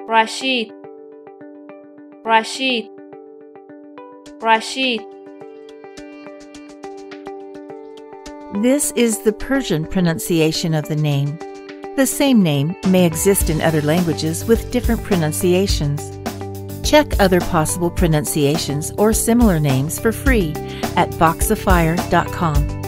Rashid, Rashid, Rashid. This is the Persian pronunciation of the name. The same name may exist in other languages with different pronunciations. Check other possible pronunciations or similar names for free at Voxifier.com.